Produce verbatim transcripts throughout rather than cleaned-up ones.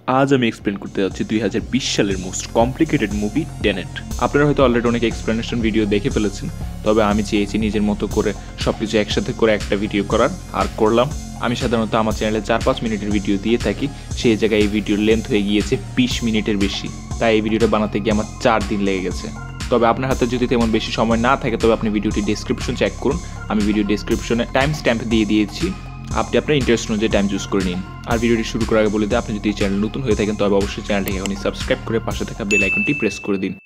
আজ আমি এক্সপ্লেন করতে যাচ্ছি দুই হাজার বিশ সালের মোস্ট কমপ্লিকেটেড মুভি টেনেট। আপনারা হয়তো অলরেডি অনেক এক্সপ্লেনেশন ভিডিও দেখে ফেলেছেন, তবে আমি চেয়েছি নিজের মতো করে সব কিছু একসাথে করে একটা ভিডিও করার, আর করলাম। আমি সাধারণত আমার চ্যানেলে চার পাঁচ মিনিটের ভিডিও দিয়ে থাকি, সেই জায়গায় এই ভিডিওর লেন্থ হয়ে গিয়েছে বিশ মিনিটের বেশি। তাই এই ভিডিওটা বানাতে গিয়ে আমার চার দিন লেগে গেছে। তবে আপনার হাতে যদি তেমন বেশি সময় না থাকে, তবে আপনি ভিডিওটি ডেসক্রিপশন চেক করুন। আমি ভিডিও ডেসক্রিপশনে টাইম স্ট্যাম্প দিয়ে দিয়েছি, আপনি আপনার ইন্টারেস্ট অনুযায়ী টাইম চুজ করে নিন। আর ভিডিওটি শুরু করার আগে বলে দিই, আপনি যদি এই চ্যানেল নতুন হয়ে থাকেন তবে অবশ্যই চ্যানেলটিকে এখনই সাবস্ক্রাইব করে পাশে থাকা বেল আইকনটি প্রেস করে দিন।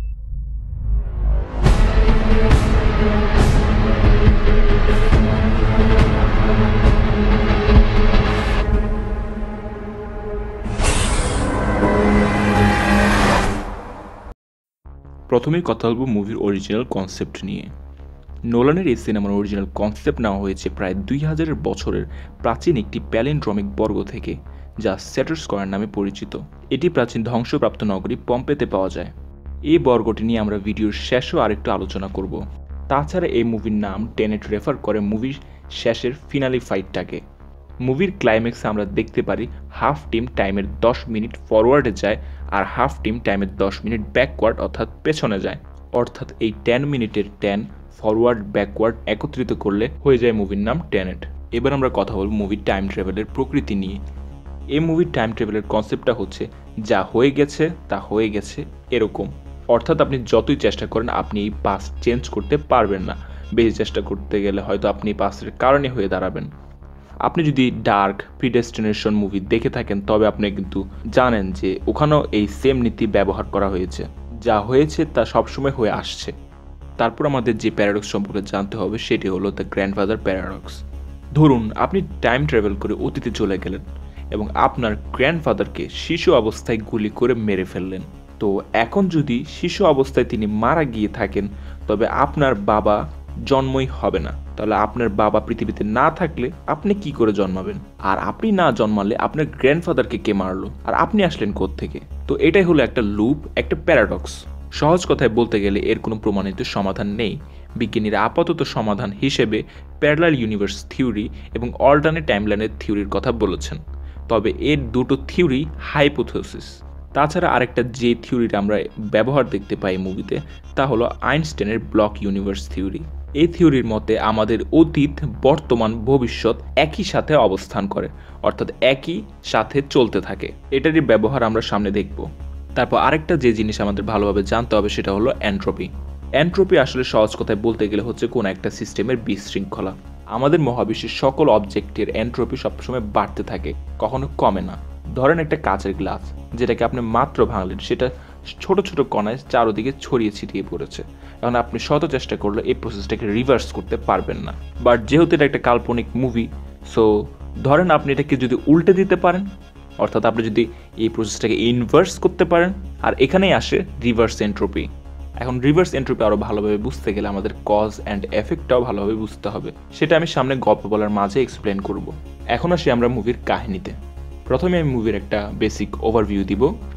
প্রথমেই কথা বলবো মুভির অরিজিনাল কনসেপ্ট নিয়ে। নোলানের এই সিনেমার অরিজিনাল কনসেপ্ট নেওয়া হয়েছে প্রায় দুই হাজারের বছরের প্রাচীন একটি প্যালিন্ড্রমিক বর্গ থেকে, যা স্যাটার স্কয়ার নামে পরিচিত। এটি প্রাচীন ধ্বংসপ্রাপ্ত নগরী পম্পেতে পাওয়া যায়। এই বর্গটি নিয়ে আমরা ভিডিওর শেষেও আরেকটু আলোচনা করব। তাছাড়া এই মুভির নাম টেনেট রেফার করে মুভির শেষের ফিনালি ফাইটটাকে। মুভির ক্লাইম্যাক্সে আমরা দেখতে পারি হাফ টিম টাইমের দশ মিনিট ফরওয়ার্ডে যায় আর হাফ টিম টাইমের দশ মিনিট ব্যাকওয়ার্ড অর্থাৎ পেছনে যায়। অর্থাৎ এই টেন মিনিটের টেন ফরওয়ার্ড ব্যাকওয়ার্ড একত্রিত করলে হয়ে যায় মুভির নাম টেনেট। এবার আমরা কথা বলব মুভির টাইম ট্রাভেলের প্রকৃতি নিয়ে। এই মুভির টাইম ট্রাভেলের কনসেপ্টটা হচ্ছে যা হয়ে গেছে তা হয়ে গেছে এরকম। অর্থাৎ আপনি যতই চেষ্টা করেন আপনি এই পাস্ট চেঞ্জ করতে পারবেন না। বেশি চেষ্টা করতে গেলে হয়তো আপনি পাস্টের কারণে হয়ে দাঁড়াবেন। আপনি যদি ডার্ক প্রিডেস্টিনেশন মুভি দেখে থাকেন তবে আপনি কিন্তু জানেন যে ওখানেও এই সেম নীতি ব্যবহার করা হয়েছে। যা হয়েছে তা সবসময় হয়ে আসছে। তারপর আমাদের যে প্যারাডক্স সম্পর্কে জানতে হবে সেটি হলো দ্য গ্র্যান্ডফাদার প্যারাডক্স। ধরুন আপনি টাইম ট্রাভেল করে অতীতে চলে গেলেন এবং আপনার গ্র্যান্ডফাদারকে শিশু অবস্থায় গুলি করে মেরে ফেললেন। তো এখন যদি শিশু অবস্থায় তিনি মারা গিয়ে থাকেন তবে আপনার বাবা জন্মই হবে না। তাহলে আপনার বাবা পৃথিবীতে না থাকলে আপনি কি করে জন্মাবেন? আর আপনি না জন্মালে আপনার গ্র্যান্ডফাদারকে কে মারলো আর আপনি আসলেন কোত্থেকে? তো এটাই হলো একটা লুপ, একটা প্যারাডক্স। সহজ কথায় বলতে গেলে এর কোনো প্রমাণিত সমাধান নেই। বিজ্ঞানীরা আপাতত সমাধান হিসেবে প্যারালাল ইউনিভার্স থিওরি এবং অল্টারনেট টাইমলাইনের থিওরির কথা বলেছেন। তবে এর দুটো থিওরি হাইপোথেসিস। তাছাড়া আরেকটা যে থিওরিটা আমরা ব্যবহার দেখতে পাই মুভিতে তা হলো আইনস্টাইনের ব্লক ইউনিভার্স থিওরি। এই থিওরির মতে আমাদের অতীত, বর্তমান, ভবিষ্যৎ একই সাথে অবস্থান করে, অর্থাৎ একই সাথে চলতে থাকে। এটারই ব্যবহার আমরা সামনে দেখব। তারপর আরেকটা যে জিনিস আমাদের ভালোভাবে জানতে হবে সেটা হলো এন্ট্রপি। এন্ট্রপি আসলে সহজ কথায় বলতে গেলে হচ্ছে কোন একটা সিস্টেমের বিশৃঙ্খলা। আমাদের মহাবিশ্বের সকল অবজেক্টের এন্ট্রপি সবসময় বাড়তে থাকে, কখনো কমে না। ধরেন একটা কাচের গ্লাস, যেটাকে আপনি মাত্র ভাঙলেন, সেটা ছোট ছোট কণায় চারদিকে ছড়িয়ে ছিটিয়ে পড়েছে। এখন আপনি শত চেষ্টা করলে এই প্রসেসটাকে রিভার্স করতে পারবেন না। বাট যেহেতু এটা একটা কাল্পনিক মুভি, সো ধরেন আপনি এটাকে যদি উল্টে দিতে পারেন, অর্থাৎ আপনি যদি এই প্রসেসটাকে ইনভার্স করতে পারেন, আর এখানেই আসে রিভার্স এন্ট্রপি। এখন রিভার্স এন্ট্রপি আরও ভালোভাবে বুঝতে গেলে আমাদের কজ অ্যান্ড এফেক্টটাও ভালোভাবে বুঝতে হবে। সেটা আমি সামনে গল্প বলার মাঝে এক্সপ্লেন করব। এখন আসি আমরা মুভির কাহিনীতে। প্রথমে আমি মুভির একটা বেসিক ওভারভিউ দিব।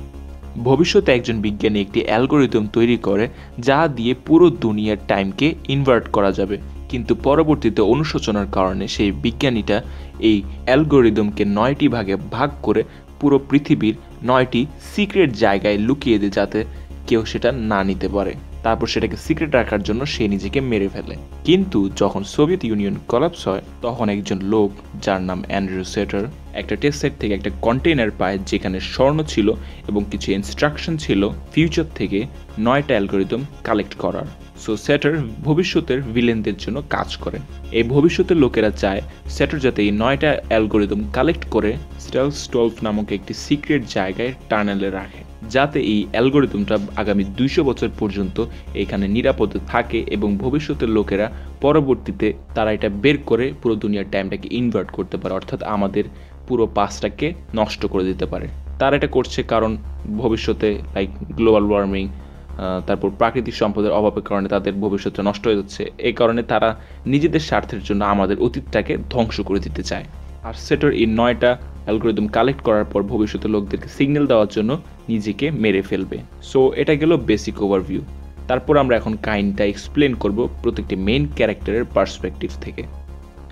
ভবিষ্যতে একজন বিজ্ঞানী একটি অ্যালগোরিদম তৈরি করে যা দিয়ে পুরো দুনিয়ার টাইমকে ইনভার্ট করা যাবে, কিন্তু পরবর্তীতে অনুশোচনার কারণে সেই বিজ্ঞানীটা এই অ্যালগোরিদমকে নয়টি ভাগে ভাগ করে পুরো পৃথিবীর নয়টি সিক্রেট জায়গায় লুকিয়ে দেয় যাতে কেউ সেটা না নিতে পারে। তারপর সেটাকে সিক্রেট রাখার জন্য সে নিজেকে মেরে ফেলে। কিন্তু যখন সোভিয়েত ইউনিয়ন কলাপস হয় তখন একজন লোক যার নাম অ্যান্ড্রু সেটার একটা টেস্ট সাইট থেকে একটা কন্টেইনার পায় যেখানে স্বর্ণ ছিল এবং কিছু ইনস্ট্রাকশন ছিল ফিউচার থেকে নয়টা অ্যালগোরিদম কালেক্ট করার। সো সেটার ভবিষ্যতের ভিলেনদের জন্য কাজ করে। এই ভবিষ্যতের লোকেরা চায় সেটার যাতে এই নয়টা অ্যালগোরিদম কালেক্ট করে স্টেলস্টলফ নামক একটি সিক্রেট জায়গায় টানেলে রাখে, যাতে এই অ্যালগোরিদমটা আগামী দুইশো বছর পর্যন্ত এখানে নিরাপদে থাকে এবং ভবিষ্যতের লোকেরা পরবর্তীতে তারা এটা বের করে পুরো দুনিয়ার টাইমটাকে ইনভার্ট করতে পারে, অর্থাৎ আমাদের পুরো পাসটাকে নষ্ট করে দিতে পারে। তারা এটা করছে কারণ ভবিষ্যতে লাইক গ্লোবাল ওয়ার্মিং, তারপর প্রাকৃতিক সম্পদের অভাবের কারণে তাদের ভবিষ্যৎটা নষ্ট হয়ে যাচ্ছে। এই কারণে তারা নিজেদের স্বার্থের জন্য আমাদের অতীতটাকে ধ্বংস করে দিতে চায়। আর সেটার এই নয়টা অ্যালগোরিদম কালেক্ট করার পর ভবিষ্যতের লোকদেরকে সিগন্যাল দেওয়ার জন্য নিজেকে মেরে ফেলবে। সো এটা গেল বেসিক ওভারভিউ। তারপর আমরা এখন কাহিনীটা এক্সপ্লেন করব প্রত্যেকটি মেইন ক্যারেক্টারের পার্সপেক্টিভ থেকে।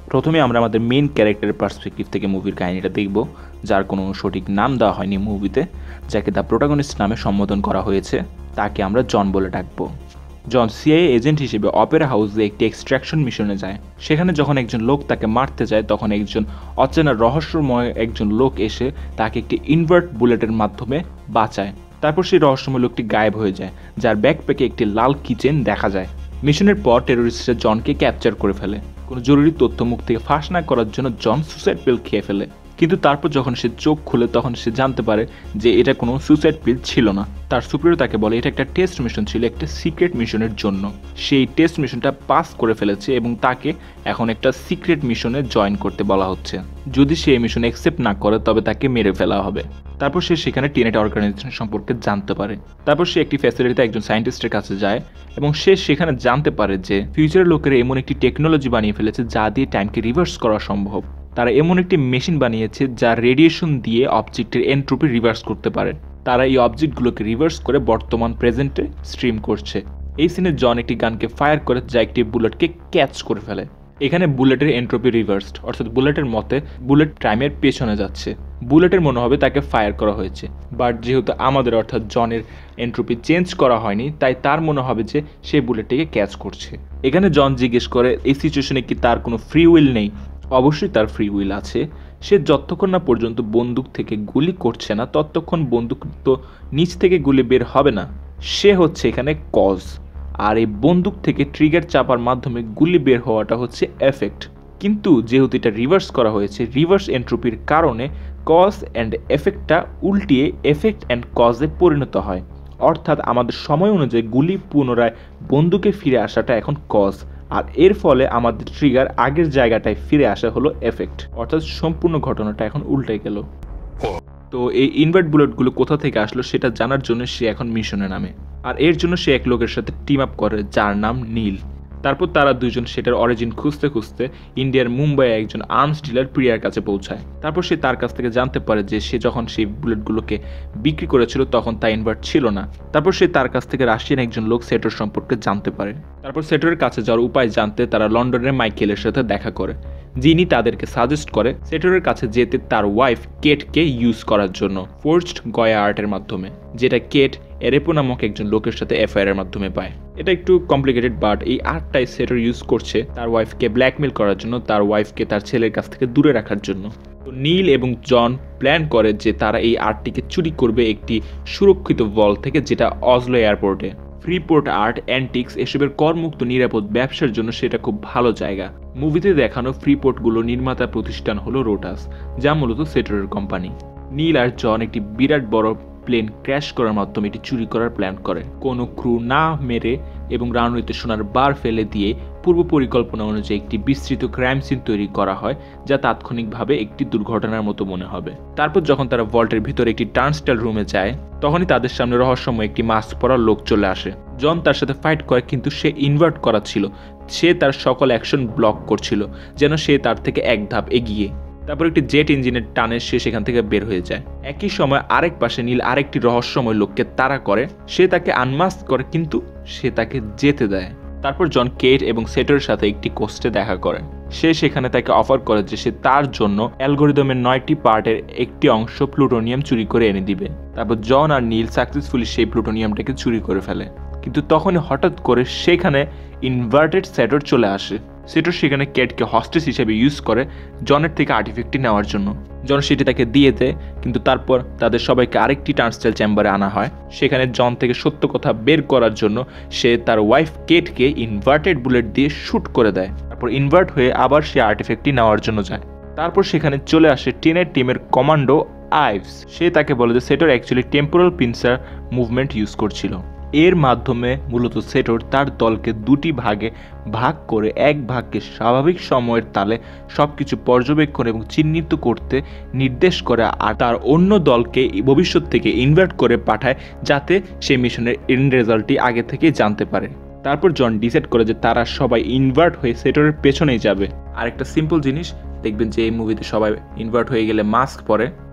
প্রথমে আমরা আমাদের মেইন ক্যারেক্টারের পার্সপেক্টিভ থেকে মুভির কাহিনীটা দেখব, যার কোনো সঠিক নাম দেওয়া হয়নি মুভিতে, যাকে দ্য প্রোটাগনিস্ট নামে সম্বোধন করা হয়েছে। তাকে আমরা জন বলে ডাকবো। জন সিআইএ এজেন্ট হিসেবে অপেরা হাউসে একটি এক্সট্রাকশন মিশনে যায়। সেখানে যখন একজন লোক তাকে মারতে যায়, তখন একজন অচেনা রহস্যময় একজন লোক এসে তাকে একটি ইনভার্ট বুলেটের মাধ্যমে বাঁচায়। তারপর সেই রহস্যময় লোকটি গায়েব হয়ে যায়, যার ব্যাকপ্যাকে একটি লাল কিচেন দেখা যায়। মিশনের পর টেরোরিস্টরা জনকে ক্যাপচার করে ফেলে। কোনো জরুরি তথ্য মুখ থেকে ফাঁস না করার জন্য জন সুসাইড পিল খেয়ে ফেলে। কিন্তু তারপর যখন সে চোখ খুলে তখন সে জানতে পারে যে এটা কোনো সুসাইড পিল ছিল না। তার সুপিরিয়র তাকে বলে এটা একটা টেস্ট মিশন ছিল, একটা সিক্রেট মিশনের জন্য। সেই টেস্ট মিশনটা পাস করে ফেলেছে এবং তাকে এখন একটা সিক্রেট মিশনে জয়েন করতে বলা হচ্ছে। যদি সে এই মিশন অ্যাকসেপ্ট না করে তবে তাকে মেরে ফেলা হবে। তারপর সে সেখানে টেনেট অর্গানাইজেশন সম্পর্কে জানতে পারে। তারপর সে একটি ফ্যাসিলিটিতে একজন সায়েন্টিস্টের কাছে যায় এবং সে সেখানে জানতে পারে যে ফিউচারের লোকেরা এমন একটি টেকনোলজি বানিয়ে ফেলেছে যা দিয়ে টাইমকে রিভার্স করা সম্ভব। তারা এমন একটি মেশিন বানিয়েছে যা রেডিয়েশন দিয়ে অবজেক্টের এন্ট্রপি রিভার্স করতে পারে। তারা এই অবজেক্টগুলোকে রিভার্স করে বর্তমান প্রেজেন্টে স্ট্রিম করছে। এই সিনে জন একটি গানকে ফায়ার করে যা একটি বুলেটকে ক্যাচ করে ফেলে। এখানে বুলেটের এন্ট্রপি রিভার্সড, অর্থাৎ বুলেটের মতে বুলেট টাইমের পেছনে যাচ্ছে। বুলেটের মনে হবে তাকে ফায়ার করা হয়েছে, বাট যেহেতু আমাদের অর্থাৎ জনের এন্ট্রপি চেঞ্জ করা হয়নি, তাই তার মনে হবে যে সে বুলেটটিকে ক্যাচ করছে। এখানে জন জিজ্ঞেস করে এই সিচুয়েশনে কি তার কোনো ফ্রি উইল নেই। অবশ্যই তার ফ্রি উইল আছে। সে যতক্ষণ না পর্যন্ত বন্দুক থেকে গুলি করছে না ততক্ষণ বন্দুক তো নিচ থেকে গুলি বের হবে না। সে হচ্ছে এখানে কজ, আর এই বন্দুক থেকে ট্রিগার চাপার মাধ্যমে গুলি বের হওয়াটা হচ্ছে এফেক্ট। কিন্তু যেহেতু এটা রিভার্স করা হয়েছে, রিভার্স এন্ট্রপির কারণে কজ অ্যান্ড এফেক্টটা উল্টিয়ে এফেক্ট অ্যান্ড কজে পরিণত হয়। অর্থাৎ আমাদের সময় অনুযায়ী গুলি পুনরায় বন্দুকে ফিরে আসাটা এখন কজ, আর এর ফলে আমাদের ট্রিগার আগের জায়গাটায় ফিরে আসা হলো এফেক্ট। অর্থাৎ সম্পূর্ণ ঘটনাটা এখন উল্টে গেল। তো এই ইনভার্ট বুলেটগুলো কোথা থেকে আসলো সেটা জানার জন্য সে এখন মিশনে নামে, আর এর জন্য সে এক লোকের সাথে টিম আপ করে যার নাম নীল। তারপর তারা দুজন সেটার অরিজিন খুঁজতে খুঁজতে ইন্ডিয়ার মুম্বাইয়ে একজন আর্মস ডিলার প্রিয়ার কাছে পৌঁছায়। তারপর সে তার কাছ থেকে জানতে পারে যে সে যখন সেই বুলেটগুলোকে বিক্রি করেছিল তখন তা ইনভার্ট ছিল না। তারপর সে তার কাছ থেকে রাশিয়ান একজন লোক সেটর সম্পর্কে জানতে পারে। তারপর সেটরের কাছে যাওয়ার উপায় জানতে তারা লন্ডনের মাইকেলের সাথে দেখা করে, যিনি তাদেরকে সাজেস্ট করে সেটরের কাছে যেতে তার ওয়াইফ কেটকে ইউজ করার জন্য ফোর্জড গয়া আর্টের মাধ্যমে, যেটা কেট এরেপো নামক একজন লোকের সাথে এফআইআর মাধ্যমে পায়। এটা একটু কমপ্লিকেটেড, বাট এই আর্টটাই সেটর ইউজ করছে তার ওয়াইফকে ব্ল্যাকমেল করার জন্য, তার ওয়াইফকে তার ছেলের কাছ থেকে দূরে রাখার জন্য। তো নীল এবং জন প্ল্যান করে যে তারা এই আর্টটিকে চুরি করবে একটি সুরক্ষিত ভল থেকে, যেটা অজলো এয়ারপোর্টে। ফ্রিপোর্ট আর্ট, অ্যান্টিক্স এসবের করমুক্ত নিরাপদ ব্যবসার জন্য সেটা খুব ভালো জায়গা। মুভিতে দেখানো ফ্রিপোর্টগুলো নির্মাতা প্রতিষ্ঠান হলো রোটাস, যা মূলত সেটরের কোম্পানি। নীল আর জন একটি বিরাট বড় প্লেন ক্র্যাশ করার মাধ্যমে এটি চুরি করার প্ল্যান করে। কোনো ক্রু না মেরে এবং রানওয়েতে সোনার বার ফেলে দিয়ে পূর্ব পরিকল্পনা অনুযায়ী একটি বিস্তৃত ক্রাইম সিন তৈরি করা হয়, যা তাৎক্ষণিকভাবে একটি দুর্ঘটনার মতো মনে হবে। তারপর যখন তারা ভল্টের ভিতরে একটি টার্নস্টাইল রুমে যায়, তখনই তাদের সামনে রহস্যময় একটি মাস্ক পরা লোক চলে আসে। জন তার সাথে ফাইট করে, কিন্তু সে ইনভার্ট করা ছিল। সে তার সকল অ্যাকশন ব্লক করছিল, যেন সে তার থেকে এক ধাপ এগিয়ে। তারপর একটি জেট ইঞ্জিনের টানে সে সেখান থেকে বের হয়ে যায়। একই সময় আরেক পাশে নীল আরেকটি রহস্যময় লোককে তাড়া করে। সে তাকে আনমাস্ক করে, কিন্তু সে তাকে যেতে দেয়। তারপর জন কেট এবং সেটরের সাথে একটি কোস্টে দেখা করে। সে সেখানে তাকে অফার করে যে সে তার জন্য অ্যালগোরিদমের নয়টি পার্টের একটি অংশ প্লুটোনিয়াম চুরি করে এনে দিবে। তারপর জন আর নীল সাকসেসফুলি সেই প্লুটোনিয়ামটাকে চুরি করে ফেলে। কিন্তু তখনই হঠাৎ করে সেখানে ইনভার্টেড সেটর চলে আসে। সেটর সেখানে কেটকে হস্টেজ হিসেবে ইউজ করে জনের থেকে আর্টিফ্যাক্টটি নেওয়ার জন্য। জন সেটি তাকে দিয়ে দেয়, কিন্তু তারপর তাদের সবাইকে আরেকটি টার্নস্টাইল চেম্বারে আনা হয়। সেখানে জন থেকে সত্য কথা বের করার জন্য সে তার ওয়াইফ কেটকে ইনভার্টেড বুলেট দিয়ে শ্যুট করে দেয়। তারপর ইনভার্ট হয়ে আবার সে আর্টিফ্যাক্টটি নেওয়ার জন্য যায়। তারপর সেখানে চলে আসে টেনেট টিমের কমান্ডো আইভস। সে তাকে বলে যে Sator actually temporal pincer movement use করছিল। এর মাধ্যমে মূলত সেটর তার দলকে দুটি ভাগে ভাগ করে এক ভাগকে স্বাভাবিক সময়ের তালে সবকিছু পর্যবেক্ষণ এবং চিহ্নিত করতে নির্দেশ করে, আর তার অন্য দলকে ভবিষ্যৎ থেকে ইনভার্ট করে পাঠায় যাতে সেই মিশনের এন্ড রেজাল্টটি আগে থেকেই জানতে পারে। তারপর জন ডিসাইড করে যে তারা সবাই ইনভার্ট হয়ে সেটরের পেছনেই যাবে। আর একটা সিম্পল জিনিস দেখবেন যে এই মুভিতে সবাই ইনভার্ট হয়ে গেলে মাস্ক পরে,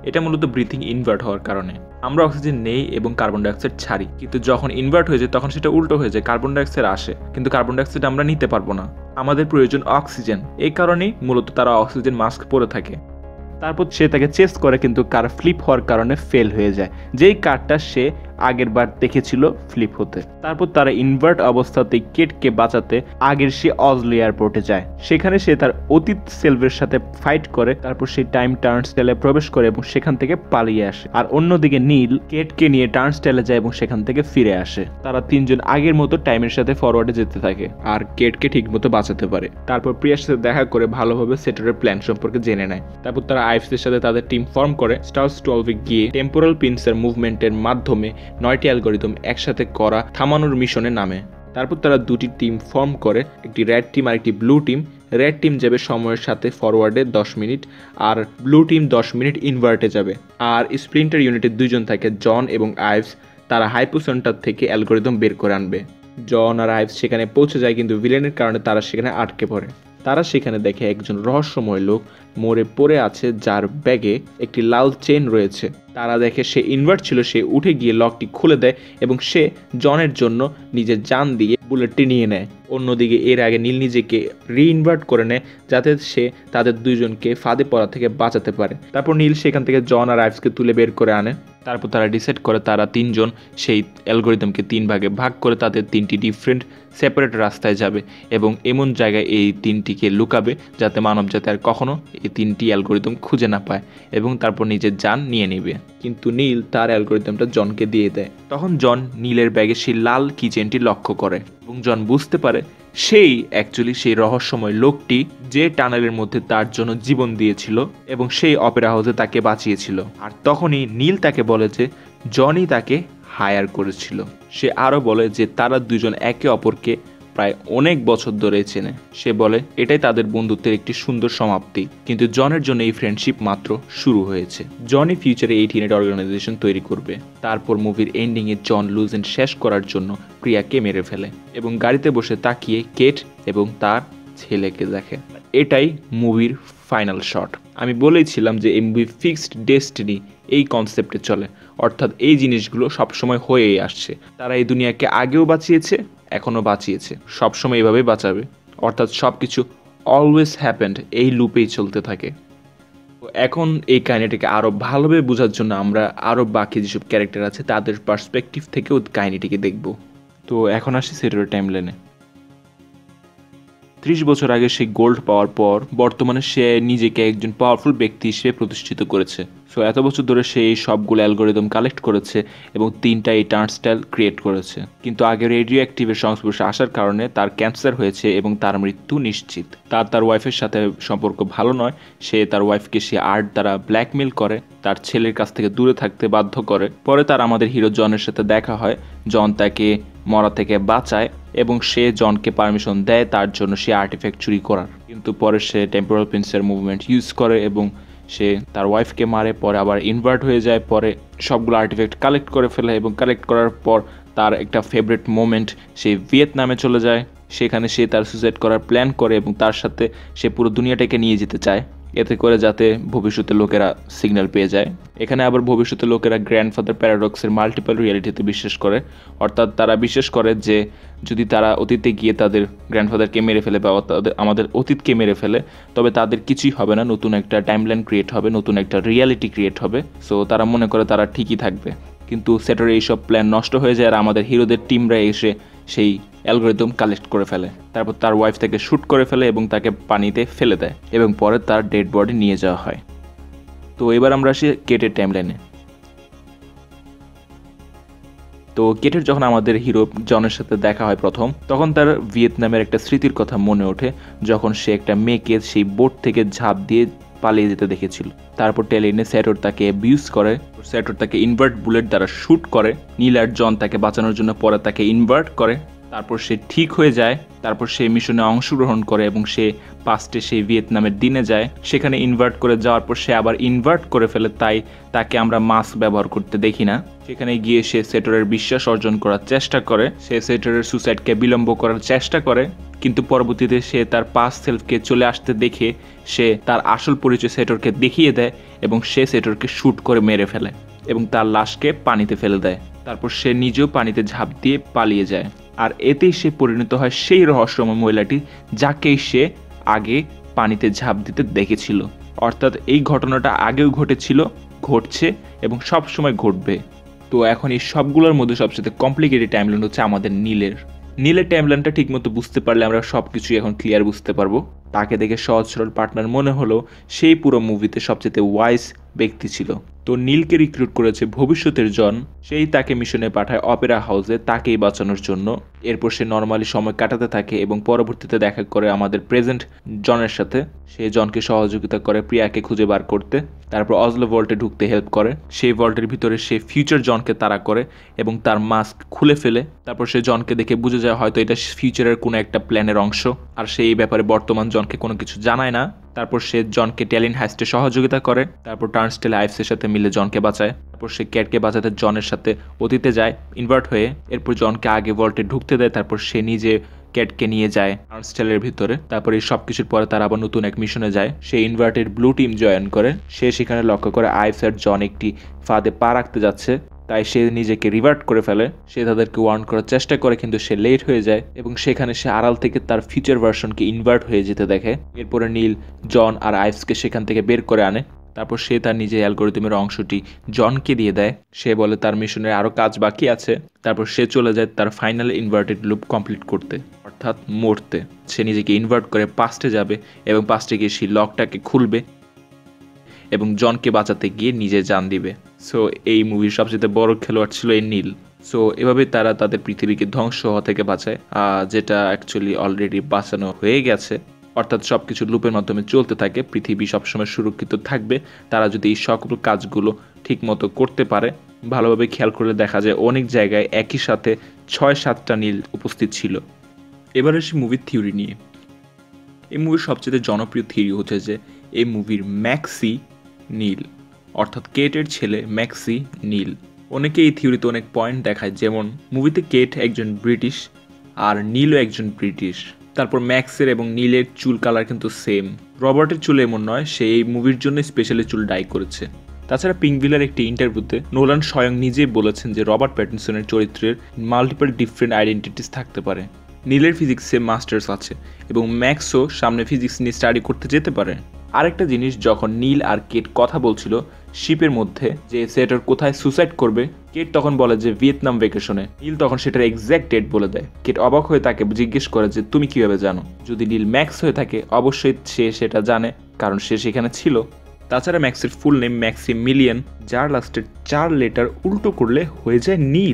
এটা মূলত ব্রিথিং ইনভার্ট হওয়ার কারণে। আমরা অক্সিজেন নেই এবং কার্বন ডাইঅক্সাইড ছাড়ি, কিন্তু যখন ইনভার্ট হয়ে যায় তখন সেটা উল্টো হয়ে যায়, কার্বন ডাইঅক্সাইড আসে, কিন্তু কার্বন ডাইঅক্সাইড আমরা নিতে পারবো না, আমাদের প্রয়োজন অক্সিজেন। এই কারণেই মূলত তারা অক্সিজেন মাস্ক পরে থাকে। তারপর সে তাকে চেস করে, কিন্তু কার ফ্লিপ হওয়ার কারণে ফেল হয়ে যায়, যেই কারটা সে আগের বার দেখেছিল ফ্লিপ হতে। তারপর তারা ইনভার্ট অবস্থাতে কেটকে বাঁচাতে আগের সে অজলি এয়ারপোর্টে যায়। সেখানে সে তার অতীত সেলভের সাথে ফাইট করে, তারপর সে টাইম টার্নস্টাইলে প্রবেশ করে এবং সেখান থেকে পালিয়ে আসে। আর অন্যদিকে নীল কেটকে নিয়ে টার্নস্টাইলে যায় এবং সেখান থেকে ফিরে আসে। তারা তিনজন আগের মতো টাইমের সাথে ফরওয়ার্ডে যেতে থাকে আর কেটকে ঠিক মতো বাঁচাতে পারে। তারপর প্রিয়ার সাথে দেখা করে ভালোভাবে সেটরের প্ল্যান সম্পর্কে জেনে নেয়। তারপর তারা আইভসের সাথে তাদের টিম ফর্ম করে স্টার্স টুয়েলভে গিয়ে টেম্পোরাল পিনসের মুভমেন্টের মাধ্যমে নয়টি অ্যালগরিদম একসাথে করা থামানোর মিশনে নামে। তারপর তারা দুটি টিম ফর্ম করে, একটি রেড টিম আর একটি ব্লু টিম। রেড টিম যাবে সময়ের সাথে ফরওয়ার্ডে দশ মিনিট আর ব্লু টিম দশ মিনিট ইনভার্টে যাবে। আর স্প্লিন্টার ইউনিটের দুইজন থাকে, জন এবং আইভস। তারা হাইপো সেন্টার থেকে অ্যালগরিদম বের করে আনবে। জন আর আইভস সেখানে পৌঁছে যায়, কিন্তু ভিলেনের কারণে তারা সেখানে আটকে পড়ে। তারা সেখানে দেখে একজন রহস্যময় লোক মরে পড়ে আছে, যার ব্যাগে একটি লাল চেন রয়েছে। তারা দেখে সে ইনভার্ট ছিল, সে উঠে গিয়ে লকটি খুলে দেয় এবং সে জনের জন্য নিজের জান দিয়ে বুলেটটি নিয়ে নেয়। অন্যদিকে এর আগে নীল নিজেকে রিইনভার্ট করে নেয়, যাতে সে তাদের দুইজনকে ফাঁদে পড়া থেকে বাঁচাতে পারে। তারপর নীল সেখান থেকে জন আর আইভসকে তুলে বের করে আনে। তারপর তারা ডিসাইড করে তারা তিনজন সেই অ্যালগরিদমকে তিন ভাগে ভাগ করে তাদের তিনটি ডিফারেন্ট সেপারেট রাস্তায় যাবে এবং এমন জায়গায় এই তিনটিকে লুকাবে যাতে মানব জাতি আর কখনো এই তিনটি অ্যালগরিদম খুঁজে না পায়, এবং তারপর নিজের জান নিয়ে নেবে। কিন্তু নীল তার অ্যালগরিদমটা জনকে দিয়ে দেয়। তখন জন নীলের ব্যাগে সেই লাল কিচেনটি লক্ষ্য করে এবং জন বুঝতে পারে সেই অ্যাকচুয়ালি সেই রহস্যময় লোকটি যে টানেলের মধ্যে তার জন্য জীবন দিয়েছিল এবং সেই অপেরা হাউসে তাকে বাঁচিয়েছিল। আর তখনই নীল তাকে বলে যে জনই তাকে হায়ার করেছিল। সে আরও বলে যে তারা দুজন একে অপরকে প্রায় অনেক বছর ধরে চেনে। সে বলে এটাই তাদের বন্ধুত্বের একটি সুন্দর সমাপ্তি, কিন্তু জনের জন্য এই ফ্রেন্ডশিপ মাত্র শুরু হয়েছে। জনই ফিউচারে এই টিনেট অর্গানাইজেশন তৈরি করবে। তারপর মুভির এন্ডিংয়ে জন লুজেন শেষ করার জন্য প্রিয়াকে মেরে ফেলে এবং গাড়িতে বসে তাকিয়ে কেট এবং তার ছেলেকে দেখে। এটাই মুভির ফাইনাল শট। আমি বলেইছিলাম যে এই মুভি ফিক্সড ডেস্টিনি এই কনসেপ্টে চলে, অর্থাৎ এই জিনিসগুলো সবসময় হয়েই আসছে। তারা এই দুনিয়াকে আগেও বাঁচিয়েছে, এখনও বাঁচিয়েছে, সবসময় এইভাবেই বাঁচাবে, অর্থাৎ সব কিছু অলওয়েজ হ্যাপেন্ড এই লুপেই চলতে থাকে। তো এখন এই কাহিনীটাকে আরও ভালোভাবে বোঝার জন্য আমরা আরও বাকি যেসব ক্যারেক্টার আছে তাদের পার্সপেক্টিভ থেকেও কাহিনীটিকে দেখব। তো এখন আসি সেটরের টাইমলাইনে। ত্রিশ বছর আগে সে গোল্ড পাওয়ার পর বর্তমানে সে নিজেকে একজন পাওয়ারফুল ব্যক্তি হিসেবে প্রতিষ্ঠিত করেছে। সো এত বছর ধরে সে এই সবগুলো অ্যালগরিদম কালেক্ট করেছে এবং তিনটা এই টার্নস্টাইল ক্রিয়েট করেছে। কিন্তু আগে রেডিও অ্যাক্টিভের সংস্পর্শে আসার কারণে তার ক্যান্সার হয়েছে এবং তার মৃত্যু নিশ্চিত। তার তার ওয়াইফের সাথে সম্পর্ক ভালো নয়। সে তার ওয়াইফকে সে আর্ট দ্বারা ব্ল্যাকমেল করে, তার ছেলের কাছ থেকে দূরে থাকতে বাধ্য করে। পরে তার আমাদের হিরো জনের সাথে দেখা হয়। জন তাকে মরা থেকে বাঁচায় এবং সে জনকে পারমিশন দেয় তার জন্য সে আর্টিফ্যাক্ট চুরি করার। কিন্তু পরে সে টেম্পোরাল পিন্সের মুভমেন্ট ইউজ করে এবং সে তার ওয়াইফকে মারে। পরে আবার ইনভার্ট হয়ে যায়, পরে সবগুলো আর্টিফ্যাক্ট কালেক্ট করে ফেলে এবং কালেক্ট করার পর তার একটা ফেভারিট মোমেন্ট, সে ভিয়েতনামে চলে যায়। সেখানে সে তার সুইসাইড করার প্ল্যান করে এবং তার সাথে সে পুরো দুনিয়াটাকে নিয়ে যেতে চায়, এতে করে যাতে ভবিষ্যতে লোকেরা সিগন্যাল পেয়ে যায়। এখানে আবার ভবিষ্যতে লোকেরা গ্র্যান্ডফাদার প্যারাডক্সের মাল্টিপল রিয়ালিটিতে বিশ্বাস করে, অর্থাৎ তারা বিশ্বাস করে যে যদি তারা অতীতে গিয়ে তাদের গ্র্যান্ডফাদারকে মেরে ফেলে বা তাদের আমাদের অতীতকে মেরে ফেলে, তবে তাদের কিছুই হবে না, নতুন একটা টাইমলাইন ক্রিয়েট হবে, নতুন একটা রিয়ালিটি ক্রিয়েট হবে। সো তারা মনে করে তারা ঠিকই থাকবে। কিন্তু সেটরের এইসব প্ল্যান নষ্ট হয়ে যায় আর আমাদের হিরোদের টিমরা এসে সেই অ্যালগরিদম কালেক্ট করে ফেলে। তারপর তার ওয়াইফ তাকে শ্যুট করে ফেলে এবং তাকে পানিতে ফেলে দেয় এবং পরে তার ডেড বডি নিয়ে যাওয়া হয়। তো এবার আমরা আসি কেটের টাইমলাইনে। তো কেটের যখন আমাদের হিরো জনের সাথে দেখা হয় প্রথম, তখন তার ভিয়েতনামের একটা স্মৃতির কথা মনে ওঠে, যখন সে একটা মেয়েকে সেই বোট থেকে ঝাঁপ দিয়ে পালিয়ে যেতে দেখেছিল। তারপর টেলিনে স্যাটর তাকে অ্যাবিউজ করে, স্যাটর তাকে ইনভার্ট বুলেট দ্বারা শ্যুট করে। নীল আর জন তাকে বাঁচানোর জন্য পরে তাকে ইনভার্ট করে। তারপর সে ঠিক হয়ে যায়, তারপর সে মিশনে অংশগ্রহণ করে এবং সে পাস্টে সেই ভিয়েতনামের দিনে যায়, সেখানে ইনভার্ট করে যাওয়ার পর সে আবার ইনভার্ট করে ফেলে, তাই তাকে আমরা মাস্ক ব্যবহার করতে দেখি না। সেখানে গিয়ে সে সেটরের বিশ্বাস অর্জন করার চেষ্টা করে, সে সেটরের সুসাইডকে বিলম্ব করার চেষ্টা করে, কিন্তু পরবর্তীতে সে তার পাস্ট সেলফকে চলে আসতে দেখে সে তার আসল পরিচয় সেটরকে দেখিয়ে দেয় এবং সে সেটরকে শ্যুট করে মেরে ফেলে এবং তার লাশকে পানিতে ফেলে দেয়। তারপর সে নিজেও পানিতে ঝাঁপ দিয়ে পালিয়ে যায়। আর এতেই সে পরিণত হয় সেই রহস্যময় মহিলাটি যাকেই সে আগে পানিতে ঝাঁপ দিতে দেখেছিল। অর্থাৎ এই ঘটনাটা আগেও ঘটেছিল, ঘটছে এবং সব সময় ঘটবে। তো এখন এই সবগুলোর মধ্যে সবচেয়ে কমপ্লিকেটেড টাইমলাইন হচ্ছে আমাদের নীলের নীলের টাইমলাইনটা ঠিক মতো বুঝতে পারলে আমরা সব কিছুই এখন ক্লিয়ার বুঝতে পারবো। তাকে দেখে সহজ সরল পার্টনার মনে হলো, সেই পুরো মুভিতে সবচেয়ে ওয়াইজ ব্যক্তি ছিল। তো নীলকে রিক্রুট করেছে ভবিষ্যতের জন, সেই তাকে মিশনে পাঠায় অপেরা হাউসে তাকেই বাঁচানোর জন্য। এরপর সে নর্মালি সময় কাটাতে থাকে এবং পরবর্তীতে দেখা করে আমাদের প্রেজেন্ট জনের সাথে। সে জনকে সহযোগিতা করে প্রিয়াকে খুঁজে বার করতে, তারপর অজলো ভল্টে ঢুকতে হেল্প করে। সেই ভল্টের ভিতরে সে ফিউচার জনকে তাড়া করে এবং তার মাস্ক খুলে ফেলে। তারপর সে জনকে দেখে বুঝে যায় হয়তো এটা ফিউচারের কোনো একটা প্ল্যানের অংশ, আর সে এই ব্যাপারে বর্তমান জনকে কোনো কিছু জানায় না। তারপর সে জনকে ট্যালেন্ট হাইস্টে সহযোগিতা করে, তারপর টার্নস্টাইল আইভসের সাথে মিলে জনকে বাঁচায়। তারপর সে ক্যাটকে বাঁচাতে জনের সাথে অতীতে যায় ইনভার্ট হয়ে, এরপর জনকে আগে ভল্টে ঢুকতে দেয়, তারপর সে নিজে ক্যাটকে নিয়ে যায় টার্নস্টাইলের ভিতরে। তারপর এই সব কিছুর পরে তারা আবার নতুন এক মিশনে যায়, সে ইনভার্টেড ব্লু টিম জয়েন করে। সে সেখানে লক্ষ্য করে আইভস আর জন একটি ফাঁদে পা রাখতে যাচ্ছে, তাই সে নিজেকে রিভার্ট করে ফেলে। সে তাদেরকে ওয়ার্ন করার চেষ্টা করে কিন্তু সে লেট হয়ে যায় এবং সেখানে সে আড়াল থেকে তার ফিউচার ভার্সনকে ইনভার্ট হয়ে যেতে দেখে। এরপরে নীল জন আর আইভসকে সেখান থেকে বের করে আনে। তারপর সে তার নিজের অ্যালগরিদমের অংশটি জনকে দিয়ে দেয়। সে বলে তার মিশনের আরও কাজ বাকি আছে। তারপর সে চলে যায় তার ফাইনাল ইনভার্টেড লুপ কমপ্লিট করতে, অর্থাৎ মরতে। সে নিজেকে ইনভার্ট করে পাস্টে যাবে এবং পাস্টে গিয়ে সেই লকটাকে খুলবে এবং জনকে বাঁচাতে গিয়ে নিজে জান দিবে। সো এই মুভির সবচেয়ে বড় খেলোয়াড় ছিল এই নীল। সো এভাবে তারা তাদের পৃথিবীকে ধ্বংস হওয়া থেকে বাঁচায়, যেটা অ্যাকচুয়ালি অলরেডি বাঁচানো হয়ে গেছে। অর্থাৎ সব কিছু লুপের মাধ্যমে চলতে থাকে, পৃথিবী সবসময় সুরক্ষিত থাকবে তারা যদি এই সকল কাজগুলো ঠিক মতো করতে পারে। ভালোভাবে খেয়াল করলে দেখা যায় অনেক জায়গায় একই সাথে ছয় সাতটা নীল উপস্থিত ছিল। এবার আসি মুভির থিওরি নিয়ে। এই মুভির সবচেয়ে জনপ্রিয় থিওরি হচ্ছে যে এই মুভির ম্যাক্সি নীল, অর্থাৎ কেটের ছেলে ম্যাক্সি নীল। অনেকে এই থিওরিতে অনেক পয়েন্ট দেখায়, যেমন মুভিতে কেট একজন ব্রিটিশ আর নীলও একজন ব্রিটিশ। তারপর ম্যাক্সের এবং নীলের চুল কালার কিন্তু সেম। রবার্টের চুল এমন নয়, সে এই মুভির জন্য স্পেশালি চুল ডাই করেছে। তাছাড়া পিঙ্কভিলার একটি ইন্টারভিউতে নোলান স্বয়ং নিজেই বলেছেন যে রবার্ট প্যাটিনসনের চরিত্রের মাল্টিপল ডিফারেন্ট আইডেন্টিটিস থাকতে পারে। নীলের ফিজিক্সে মাস্টার্স আছে এবং ম্যাক্সও সামনে ফিজিক্স নিয়ে স্টাডি করতে যেতে পারে। আরেকটা জিনিস, যখন নীল আর কেট কথা বলছিল শিপের মধ্যে যে সেটর কোথায় সুসাইড করবে, কেট তখন বলে যে ভিয়েতনাম ভ্যাকেশনে। নীল তখন সেটার এক্স্যাক্ট ডেট বলে দেয়। কেট অবাক হয়ে তাকে জিজ্ঞেস করে যে তুমি কিভাবে জানো? যদি নীল ম্যাক্স হয়ে থাকে অবশ্যই সে সেটা জানে, কারণ সে সেখানে ছিল। তাছাড়া ম্যাক্সের ফুল নেম ম্যাক্সি মিলিয়ন, যার লাস্টের চার লেটার উল্টো করলে হয়ে যায় নীল।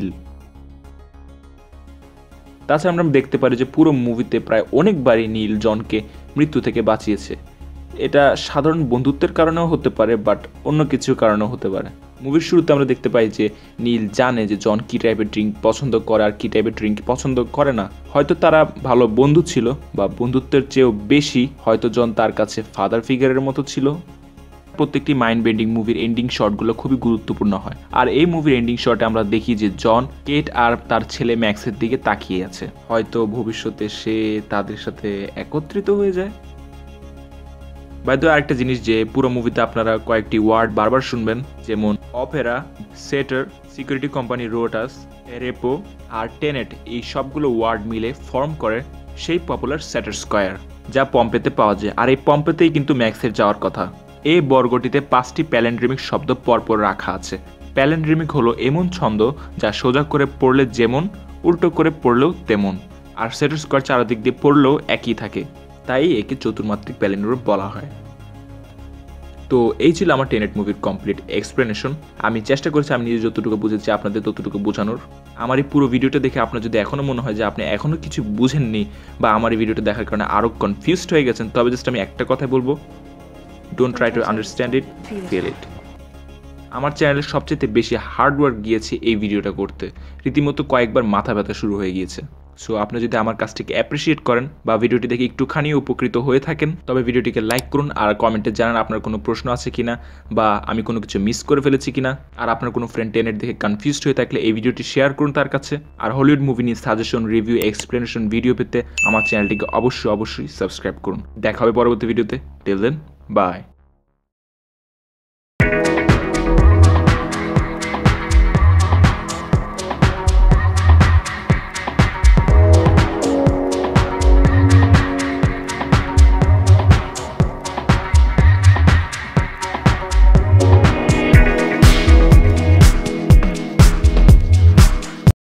তাছাড়া আমরা দেখতে পারি যে পুরো মুভিতে প্রায় অনেকবারই নীল জনকে মৃত্যু থেকে বাঁচিয়েছে। এটা সাধারণ বন্ধুত্বের কারণেও হতে পারে, বাট অন্য কিছু কারণেও হতে পারে। মুভির শুরুতে আমরা দেখতে পাই যে নীল জানে যে জন কী টাইপের ড্রিঙ্ক পছন্দ করে আর কী টাইপের ড্রিঙ্ক পছন্দ করে না। হয়তো তারা ভালো বন্ধু ছিল, বা বন্ধুত্বের চেয়েও বেশি হয়তো জন তার কাছে ফাদার ফিগারের মতো ছিল। প্রত্যেকটি মাইন্ড বেন্ডিং মুভির এন্ডিং শটগুলো খুবই গুরুত্বপূর্ণ হয়, আর এই মুভির এন্ডিং শটে আমরা দেখি যে জন কেট আর তার ছেলে ম্যাক্সের দিকে তাকিয়ে আছে। হয়তো ভবিষ্যতে সে তাদের সাথে একত্রিত হয়ে যায়। বাই দ্য আরেকটা জিনিস, যে পুরো মুভিতে আপনারা কয়েকটি ওয়ার্ড বারবার শুনবেন, যেমন opera, Sator, security company Rotas, Repo আর টেনেট। এই সবগুলো ওয়ার্ড মিলে ফর্ম করে সেই পপুলার স্যাটার স্কয়ার, যা পম্পেতে পাওয়া যায়। আর এই পম্পেতেই কিন্তু ম্যাক্সের যাওয়ার কথা। এই বর্গটিতে পাঁচটি প্যালেন্ড্রিমিক শব্দ পরপর রাখা আছে। প্যালেন্ড্রিমিক হলো এমন ছন্দ যা সোজা করে পড়লে যেমন, উল্টো করে পড়লেও তেমন, আর স্যাটার স্কয়ার চারদিক দিয়ে পড়লেও একই থাকে, তাই একে চতুর্মাত্রিক প্যালেন্ড্রোম বলা হয়। তো এই ছিল আমার টেনেট মুভির কমপ্লিট এক্সপ্লেনেশন। আমি চেষ্টা করছি আমি নিজে যতটুকু বুঝেছি আপনাদের ততটুকু বোঝানোর। আমার এই পুরো ভিডিওটা দেখে আপনার যদি এখনও মনে হয় যে আপনি এখনও কিছু বুঝেননি, বা আমার এই ভিডিওটা দেখার কারণে আরও কনফিউজড হয়ে গেছেন, তবে জাস্ট আমি একটা কথাই বলবো, don't try to understand it, feel it. আমার চ্যানেলে সবচেয়ে বেশি হার্ডওয়ার্ক গিয়েছে এই ভিডিওটা করতে, রীতিমতো কয়েকবার মাথা ব্যথা শুরু হয়ে গিয়েছে। সো আপনি যদি আমার কাজটিকে অ্যাপ্রিসিয়েট করেন বা ভিডিওটি দেখে একটুখানি উপকৃত হয়ে থাকেন, তবে ভিডিওটিকে লাইক করুন আর কমেন্টে জানান আপনার কোনো প্রশ্ন আছে কিনা বা আমি কোনো কিছু মিস করে ফেলেছি কিনা। আর আপনার কোনো ফ্রেন্ড টেনেট দেখে কনফিউজড হয়ে থাকলে এই ভিডিওটি শেয়ার করুন তার কাছে। আর হলিউড মুভি নিয়ে সাজেশন, রিভিউ, এক্সপ্লেনেশন ভিডিও পেতে আমার চ্যানেলটিকে অবশ্যই অবশ্যই সাবস্ক্রাইব করুন। দেখা হবে পরবর্তী ভিডিওতে। Till then, by.